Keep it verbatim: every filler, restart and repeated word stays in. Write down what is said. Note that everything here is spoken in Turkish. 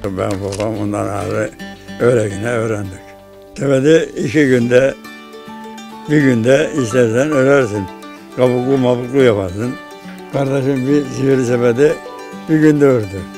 Ben babam ondan ayrı öyle yine öğrendik. Tepede iki günde, bir günde istersen örersin. Kabuklu mabuklu yaparsın. Kardeşim bir sivri sepeti bir günde ördü.